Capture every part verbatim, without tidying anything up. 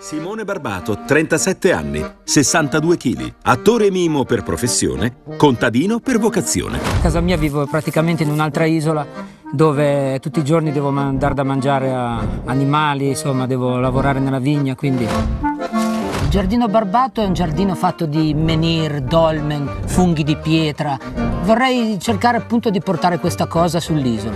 Simone Barbato, trentasette anni, sessantadue chili, attore mimo per professione, contadino per vocazione. A casa mia vivo praticamente in un'altra isola dove tutti i giorni devo dare da mangiare a animali, insomma devo lavorare nella vigna, quindi... Il giardino Barbato è un giardino fatto di menhir, dolmen, funghi di pietra. Vorrei cercare appunto di portare questa cosa sull'isola.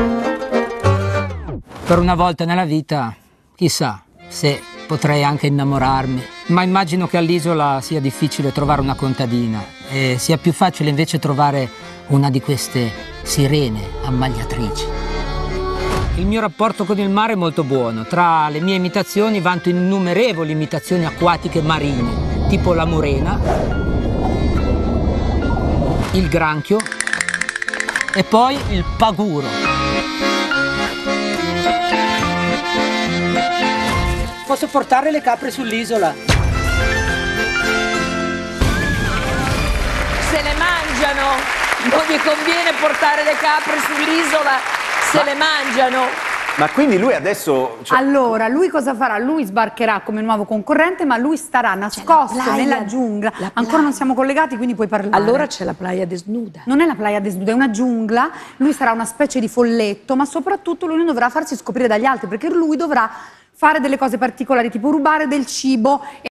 Per una volta nella vita, chissà se potrei anche innamorarmi. Ma immagino che all'isola sia difficile trovare una contadina e sia più facile invece trovare una di queste sirene ammagliatrici. Il mio rapporto con il mare è molto buono. Tra le mie imitazioni vanto innumerevoli imitazioni acquatiche marine, tipo la morena, il granchio e poi il paguro. Posso portare le capre sull'isola? Se le mangiano, non gli conviene portare le capre sull'isola, se le mangiano. Ma quindi lui adesso... Cioè... Allora, lui cosa farà? Lui sbarcherà come nuovo concorrente, ma lui starà nascosto nella giungla. Ancora non siamo collegati, quindi puoi parlare. Allora c'è la playa desnuda. Non è la playa desnuda, è una giungla. Lui sarà una specie di folletto, ma soprattutto lui non dovrà farsi scoprire dagli altri, perché lui dovrà fare delle cose particolari, tipo rubare del cibo.